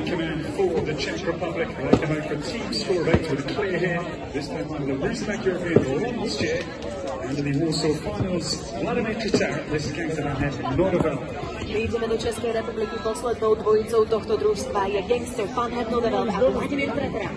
command for the Czech Republic. They come out for a team score of 8 with a clear here. This time under the Rusnak European last year. Under the Warsaw finals, Vladimír Tretera, this is Gangster Nodovel. Prídeme do Českej republiky poslednou dvojicou tohto družstva je Gangster, Nodovel a Vladimír Tretera.